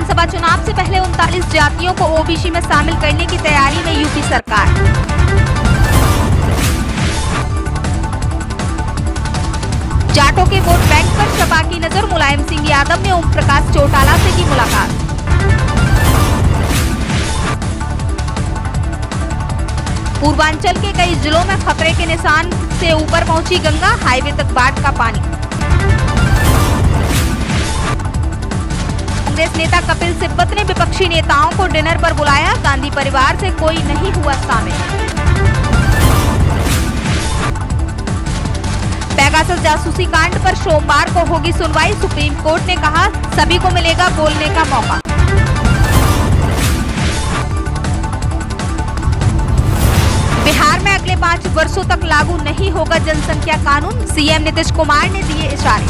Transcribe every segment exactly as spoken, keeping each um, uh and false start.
विधानसभा चुनाव से पहले उनतालीस जातियों को ओबीसी में शामिल करने की तैयारी में यूपी सरकार। जाटों के वोट बैंक पर सपा की नजर, मुलायम सिंह यादव ने ओम प्रकाश चौटाला से की मुलाकात। पूर्वांचल के कई जिलों में खतरे के निशान से ऊपर पहुंची गंगा, हाईवे तक बाढ़ का पानी। कांग्रेस नेता कपिल सिब्बत ने विपक्षी नेताओं को डिनर पर बुलाया, गांधी परिवार से कोई नहीं हुआ शामिल। पेगासस जासूसी कांड पर सोमवार को होगी सुनवाई, सुप्रीम कोर्ट ने कहा सभी को मिलेगा बोलने का मौका। बिहार में अगले पाँच वर्षों तक लागू नहीं होगा जनसंख्या कानून, सीएम नीतीश कुमार ने दिए इशारे।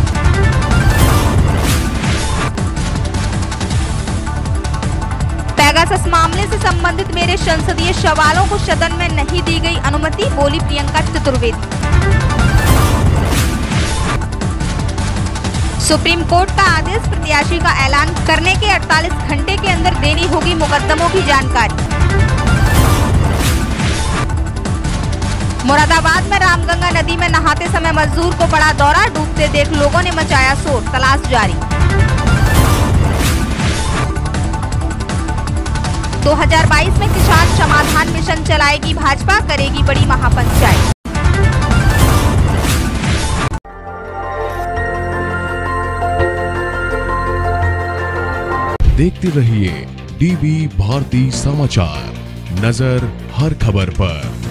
पेगासस मामले से संबंधित मेरे संसदीय सवालों को सदन में नहीं दी गई अनुमति, बोली प्रियंका चतुर्वेदी। सुप्रीम कोर्ट का आदेश, प्रत्याशी का ऐलान करने के अड़तालीस घंटे के अंदर देनी होगी मुकदमों की जानकारी। मुरादाबाद में रामगंगा नदी में नहाते समय मजदूर को पड़ा दौरा, डूबते देख लोगों ने मचाया शोर, तलाश जारी। दो हज़ार बाईस में किसान समाधान मिशन चलाएगी भाजपा, करेगी बड़ी महापंचायत। देखते रहिए डीबी भारती समाचार, नजर हर खबर पर।